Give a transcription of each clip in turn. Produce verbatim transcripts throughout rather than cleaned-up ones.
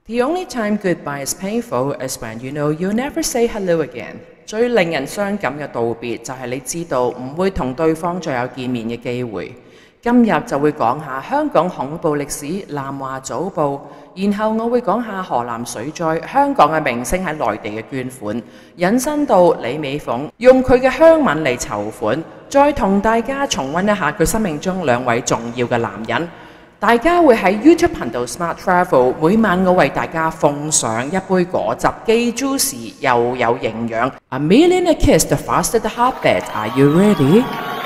The only time goodbye is painful is when you know you'll never say hello again。最令人傷感嘅道別就係你知道唔會同對方再有見面嘅機會。今日就會講下香港恐怖歷史、南華早報，然後我會講下河南水災、香港嘅明星喺內地嘅捐款，引申到李美鳳用佢嘅鄉吻嚟籌款，再同大家重溫一下佢生命中兩位重要嘅男人。大家會喺 YouTube 頻道 Smart Travel， 每晚我為大家奉上一杯果汁，既 juicy 又有營養。A million a kiss, the faster the heartbeat. Are you ready？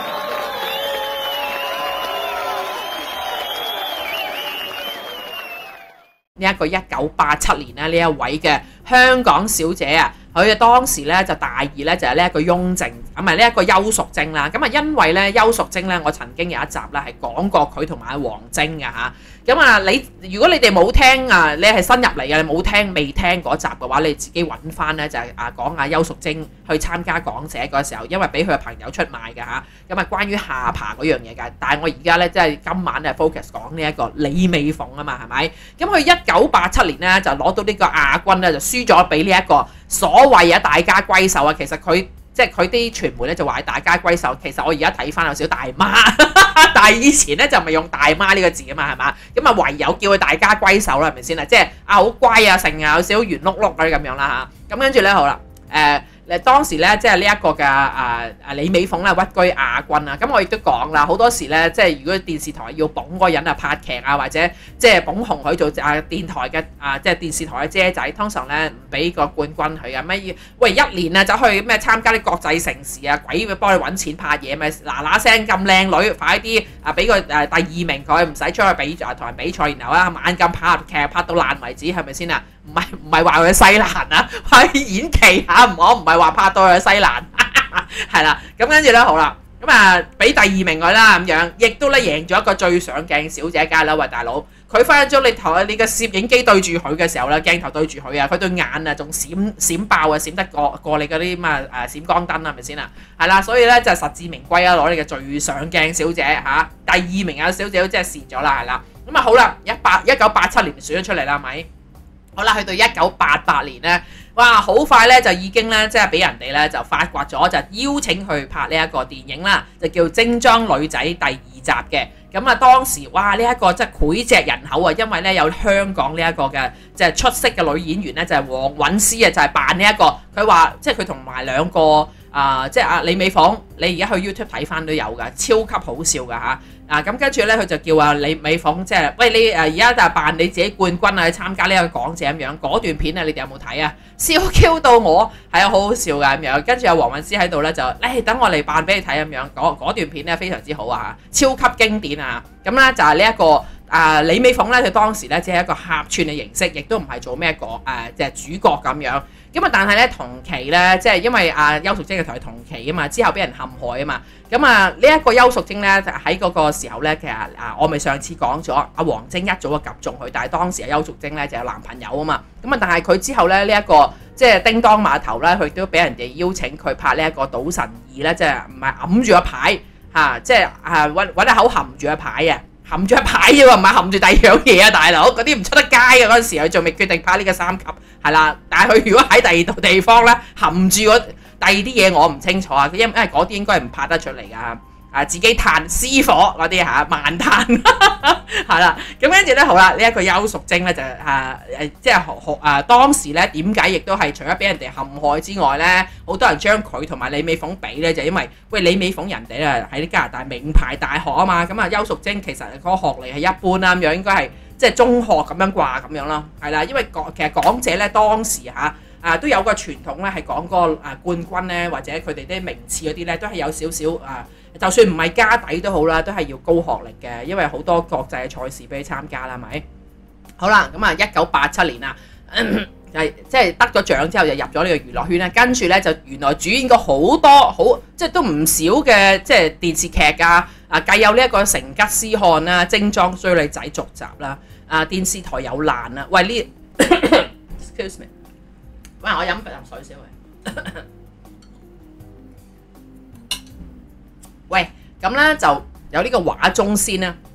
呢一個一九八七年咧，呢一位嘅香港小姐啊，佢啊當時咧就大意咧就係呢一個雍正，咁咪呢一個邱淑貞啦。咁啊因為咧邱淑貞咧，我曾經有一集咧係講過佢同埋王晶嘅嚇。咁啊你如果你哋冇聽啊，你係新入嚟嘅，你冇聽未聽嗰集嘅話，你自己揾翻咧就係啊講阿邱淑貞去參加港姐嗰時候，因為俾佢嘅朋友出賣嘅嚇。咁啊關於下巴嗰樣嘢㗎，但係我而家咧即係今晚咧 focus 講呢一個李美鳳啊嘛，係咪？咁佢一九八七年咧就攞到呢個亞軍咧，就輸咗俾呢一個所謂啊大家閨秀啊。其實佢即係佢啲傳媒咧就話係大家閨秀，其實我而家睇翻有少少大媽，但係以前咧就咪用大媽呢個字啊嘛，係嘛？咁啊唯有叫佢大家閨秀啦，係咪先啊？即係啊好乖啊，成啊有少少圓碌碌嗰啲咁樣啦嚇。咁跟住咧好啦，誒、呃。誒當時咧，即係呢一個嘅啊啊李美鳳咧屈居亞軍啊！咁我亦都講啦，好多時咧，即係如果電視台要捧嗰個人啊拍劇啊，或者即係捧紅佢做啊電台嘅啊即係電視台嘅姐仔，通常咧唔俾個冠軍佢啊咩？喂一年啊走去咩參加啲國際盛事啊，鬼會幫你揾錢拍嘢咪嗱嗱聲咁靚女，快啲啊俾個誒第二名佢，唔使出去比啊同人比賽，然後啊猛咁拍劇拍到爛為止，係咪先啊？唔係唔係話佢西蘭啊，係演技嚇，唔好唔係話拍到佢西蘭，係啦。咁跟住咧好啦，咁啊俾第二名佢啦咁樣，亦都咧贏咗一個最上鏡小姐梗係啦，喂大佬，佢分分鐘你同你個攝影機對住佢嘅時候咧，鏡頭對住佢啊，佢對眼啊仲閃閃爆啊，閃得過過你嗰啲咁啊誒閃光燈啊，係咪先啊？係啦，所以咧就實至名歸啊，攞你嘅最上鏡小姐嚇，第二名啊小姐都真係蝕咗啦，係啦。咁啊好啦，一八一九八七年選咗出嚟啦，係咪？好啦，去到一九八八年咧，哇，好快咧就已經咧，即係俾人哋咧就發掘咗，就邀請佢拍呢一個電影啦，就叫《精裝女仔》第二集嘅。咁啊，當時哇，呢、這、一個即係膾炙人口啊，因為咧有香港呢一個嘅即係出色嘅女演員咧，就係、是、黃韻詩啊，就係、是、扮呢、這、一個。佢話即係佢同埋兩個啊、呃，即係阿李美鳳，你而家去 YouTube 睇翻都有㗎，超級好笑㗎嚇。啊咁跟住咧，佢就叫啊李美鳳，即係喂你誒而家就扮你自己冠軍啊，去參加呢個港姐咁樣。嗰段片啊，你哋有冇睇啊？笑 Q 到我，係啊，好好笑㗎咁樣。跟住有黃韻詩喺度咧，就誒、哎、等我嚟扮俾你睇咁樣。嗰段片咧非常之好啊，超級經典啊！咁咧就係呢一個啊李美鳳咧，佢當時咧只係一個客串嘅形式，亦都唔係做咩個誒即係主角咁樣。咁啊，但係咧同期咧，即係因為阿邱淑貞嘅同佢同期啊嘛，之後俾人陷害啊嘛。咁啊，呢一個邱淑貞咧，喺嗰個時候咧，其實啊，我咪上次講咗，阿王晶一早就及中佢，但係當時阿邱淑貞咧就有男朋友啊嘛。咁啊，但係佢之後咧，呢一個即係叮當碼頭咧，佢都俾人哋邀請佢拍呢一個《賭神二》咧，即係唔係揞住個牌嚇，即係啊揾揾一口含住個牌啊！含住一牌啫喎，唔係含住第二樣嘢啊，大佬嗰啲唔出得街嘅嗰陣時，佢仲未決定拍呢個三級，係啦。但係佢如果喺第二度地方咧，含住嗰第二啲嘢，我唔清楚啊，因因為嗰啲應該係唔拍得出嚟㗎。啊，自己炭私火嗰啲嚇，慢炭係啦。咁跟住咧，好啦，呢、這、一個邱淑貞咧就啊誒，即係學啊當時咧點解亦都係除咗俾人哋陷害之外咧，好多人將佢同埋李美鳳比咧，就因為喂李美鳳人哋啊喺加拿大名牌大學啊嘛，咁啊邱淑貞其實嗰個學歷係一般啦咁樣，應該係即係中學咁樣掛咁樣咯，係啦，因為港其實港姐咧當時嚇。啊都有個傳統咧，係講嗰個啊冠軍咧，或者佢哋啲名次嗰啲咧，都係有少少啊，就算唔係家底都好啦，都係要高學歷嘅，因為好多國際嘅賽事俾你參加啦，係咪？好啦，咁啊一九八七年啊，係即係得咗獎之後就入咗呢個娛樂圈咧，跟住咧就原來主演過好多好即係都唔少嘅即係電視劇啊，啊繼有呢一個成吉思汗啦、精裝追女仔續集啦，啊電視台有難啊，喂呢 ，excuse me。喂，我飲啖水先喂。喂，咁咧就有呢個畫中仙啦。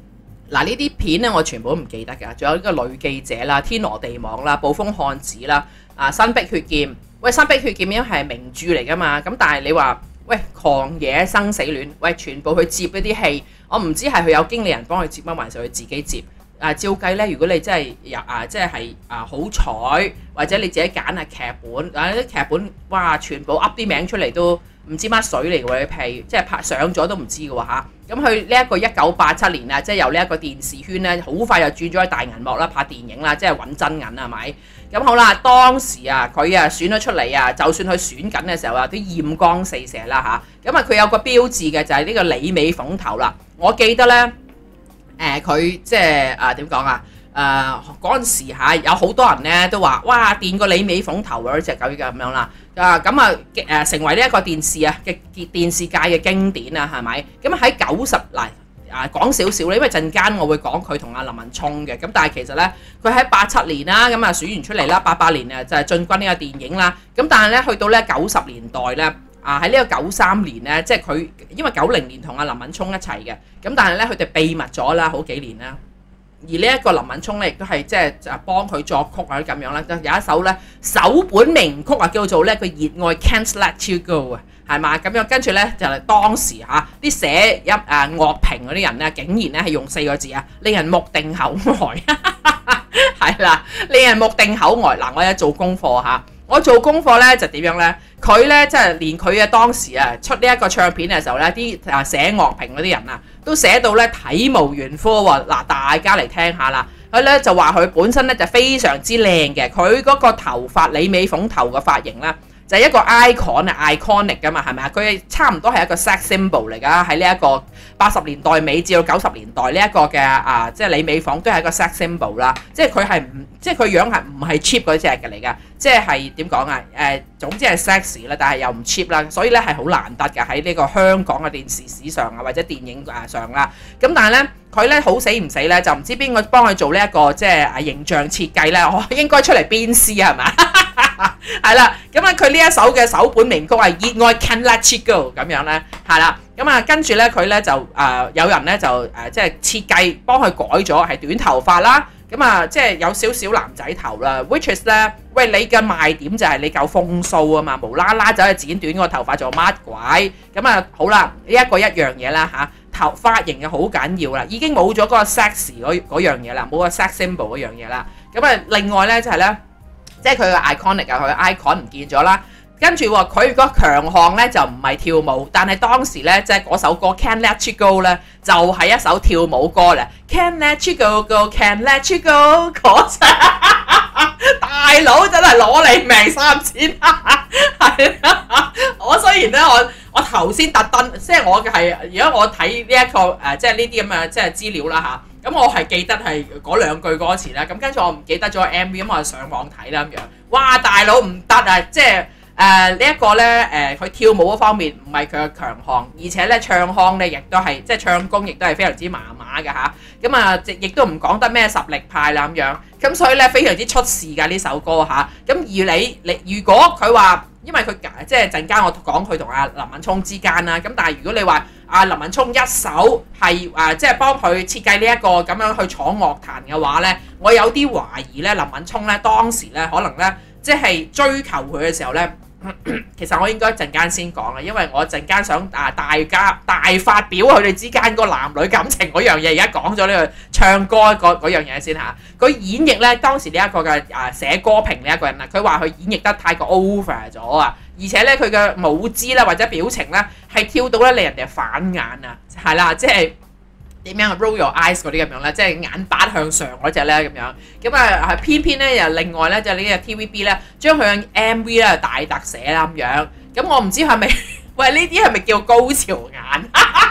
嗱呢啲片咧，我全部都唔記得㗎。仲有呢個女記者啦、天羅地網啦、暴風漢子啦、啊新碧血劍。喂，新碧血劍因為係名著嚟㗎嘛，咁但係你話喂狂野生死戀，喂全部去接一啲戲，我唔知係佢有經理人幫佢接乜，還是佢自己接。啊，照計咧，如果你真係有啊，即係啊好彩，或者你自己揀下劇本，啊啲劇本哇，全部噏啲名出嚟都唔知乜水嚟㗎喎，啲戲即係拍上咗都唔知㗎喎嚇。咁佢呢一個一九八七年啊，即係由呢一個電視圈咧，好快就轉咗去大銀幕啦，拍電影啦，即係揾真銀係咪？咁好啦，當時啊，佢啊選咗出嚟啊，就算佢選緊嘅時候啊，都豔光四射啦嚇。咁啊，佢有個標誌嘅就係呢個李美鳳頭啦。我記得咧。誒佢、呃、即係啊點講啊？誒嗰陣時嚇有好多人咧都話哇電個李美鳳頭嗰隻狗咁樣啦啊咁啊誒成為呢一個電視啊嘅電視界嘅經典啊係咪？咁喺九十嗱啊講少少咧，因為陣間我會講佢同阿林文聰嘅咁，但係其實咧佢喺八七年啦咁啊選完出嚟啦，八八年啊就係進軍呢個電影啦。咁但係咧去到咧九十年代咧。啊！喺呢個九三年咧，即係佢，因為九零年同阿林敏聰一齊嘅，咁但係咧佢哋秘密咗啦，好幾年啦。而呢一個林敏聰咧，亦都係即係就幫佢作曲啊咁樣啦。有一首咧首本名曲啊，叫做咧佢熱愛 Can't Let You Go 啊，係嘛咁樣。跟住咧就係當時嚇啲寫音誒樂評嗰啲人咧，竟然咧係用四個字啊，令人目定口呆。係啦，令人目定口呆。嗱，我有做功課嚇。我做功課咧就點樣咧？佢咧即係連佢啊當時啊出呢一個唱片嘅時候咧，啲啊寫樂評嗰啲人啊都寫到咧體無完膚喎。嗱，大家嚟聽下啦。佢咧就話佢本身咧就非常之靚嘅，佢嗰個頭髮李美鳳頭嘅髮型啦，就係一個 icon 啊 iconic 噶嘛，係咪啊？佢差唔多係一個 sex symbol 嚟㗎，喺呢一個八十年代尾至到九十年代呢一個嘅啊，即係李美鳳都係一個 sex symbol 啦。即係佢係唔，即係佢樣係唔係 cheap 嗰隻嘅嚟㗎？即係點講啊？誒，總之係 sexy 啦，但係又唔 cheap 啦，所以咧係好難得嘅喺呢個香港嘅電視史上啊，或者電影啊上啦。咁但係咧，佢咧好死唔死咧，就唔知邊個幫佢做呢一個即係啊形象設計咧，我應該出嚟鞭屍係咪？係啦，咁啊佢呢一首嘅首本名曲係熱愛 Can't Let You Go 咁樣咧，係啦，咁啊跟住咧佢咧就誒、呃、有人咧就誒、呃、即係設計幫佢改咗係短頭髮啦。咁啊，即係有少少男仔頭啦 ，which is 咧，喂，你嘅賣點就係你夠風騷啊嘛，無啦啦走去剪短個頭髮做乜鬼？咁啊，好啦，呢一個一樣嘢啦嚇，頭髮型嘅好緊要啦，已經冇咗嗰個 sexy 嗰嗰樣嘢啦，冇個 sex symbol 嗰樣嘢啦。咁啊，另外咧就係咧，即係佢嘅 iconic 啊，佢嘅 icon 唔見咗啦。跟住喎，佢個強項咧就唔係跳舞，但係當時咧即係嗰首歌 Can't Let You Go 咧就係、是、一首跳舞歌咧。Can't Let You Go Go，Can't Let You Go 嗰隻大佬真係攞你命三千，係啊！我雖然咧我我頭先特登，即係我係而家我睇呢一個誒，即係呢啲咁嘅即係資料啦嚇。咁我係記得係嗰兩句歌詞啦。咁跟住我唔記得咗 M V， 咁我就上網睇啦咁樣。哇！大佬唔得啊，即係〜誒、呃這個、呢一個咧，誒、呃、佢跳舞嗰方面唔係佢嘅強項，而且咧唱腔咧亦都係即係唱功亦都係非常之麻麻嘅嚇。咁啊，亦都唔講得咩實力派啦咁樣。咁所以咧非常之出事㗎呢首歌嚇。咁而你你如果佢話，因為佢即係陣間我講佢同阿林敏聰之間啦。咁但係如果你話阿林敏聰一手係誒即係幫佢設計呢一個咁樣去闖樂壇嘅話咧，我有啲懷疑咧林敏聰咧當時咧可能咧即係追求佢嘅時候咧。其實我應該陣間先講啦，因為我陣間想啊大家大發表佢哋之間個男女感情嗰樣嘢，而家講咗呢個唱歌嗰嗰樣嘢先嚇。佢演繹咧當時呢一個嘅啊寫歌評呢一個人啊，佢話佢演繹得太過 over 咗啊，而且咧佢嘅舞姿咧或者表情咧係跳到咧令人哋反眼啊，係啦，即係。點樣 roll your eyes 嗰啲咁樣咧，即係眼巴向上嗰隻咧咁樣，咁啊係偏偏咧又另外咧就係呢個 T V B 咧將佢嘅 M V 咧大特寫啦咁樣，咁我唔知係咪喂呢啲係咪叫高潮眼？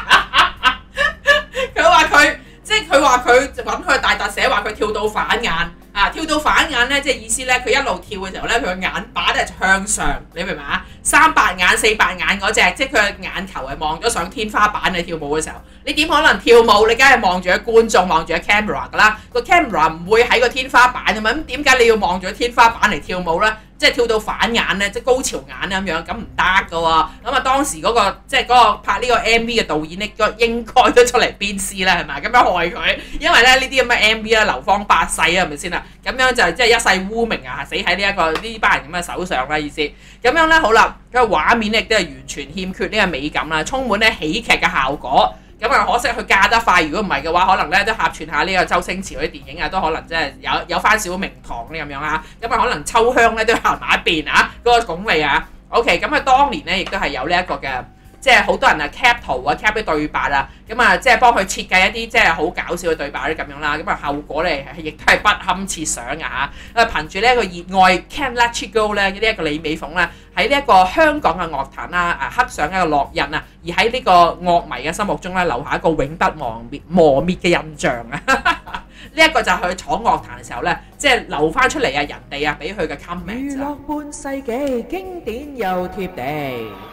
佢話佢即係佢話佢揾佢大特寫，話佢跳到反眼啊！跳到反眼咧，即係意思咧，佢一路跳嘅時候咧，佢個眼把咧就向上，你明唔明啊？三白眼、四白眼嗰隻，即係佢嘅眼球係望咗上天花板嚟跳舞嘅時候，你點可能跳舞？你梗係望住個觀眾，望住個 camera 㗎啦，個 camera 唔會喺個天花板㗎嘛，咁點解你要望住個天花板嚟跳舞咧？ 即係跳到反眼咧，即係高潮眼咁樣，咁唔得噶喎。咁啊當時嗰、嗰個即係嗰個拍呢個 M V 嘅導演咧，應該都出嚟鞭屍啦，係咪？咁樣害佢，因為咧呢啲咁嘅 M V 咧流芳百世啊，係咪先啦？咁樣就即係一世污名啊，死喺呢一個呢班人咁嘅手上啦，意思。咁樣咧好啦，個畫面亦都係完全欠缺呢個美感啦，充滿咧喜劇嘅效果。咁啊可惜佢嫁得快，如果唔係嘅話，可能咧都客串下呢個周星馳嗰啲電影啊，都可能即係有有翻少少名堂咧咁樣啊。咁啊可能秋香咧都行埋一邊啊，嗰、嗰個鞏俐啊。OK， 咁啊當年咧亦都係有呢一個嘅。即係好多人啊 cap 圖啊 cap 啲對白啊，咁啊即係幫佢設計一啲即係好搞笑嘅對白啲咁樣啦，咁啊後果咧亦都係不堪設想嘅嚇。啊憑住呢一個熱愛 Can't Let You Go 咧呢一個李美鳳咧喺呢一個香港嘅樂壇啦啊刻上一個烙印啊，而喺呢個樂迷嘅心目中咧留下一個永不磨滅磨滅嘅印象啊！呢一個就係佢闖樂壇嘅時候咧，即係留翻出嚟啊人哋啊俾佢嘅 comment。娛樂半世紀經典又貼地。